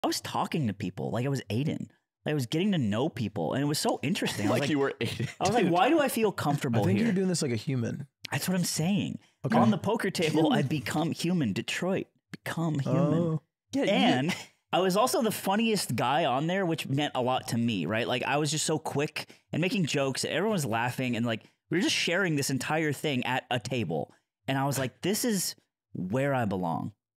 I was talking to people like I was Aiden. Like I was getting to know people, and it was so interesting. I was Like you were Aiden. I was like, why do I feel comfortable I think here? you're doing this like a human. That's what I'm saying. Okay. On the poker table, I become human. Detroit, become human. Oh. Yeah, And I was also the funniest guy on there, which meant a lot to me, right? Like I was just so quick and making jokes. Everyone was laughing, and like we were just sharing this entire thing at a table. And I was like, this is where I belong.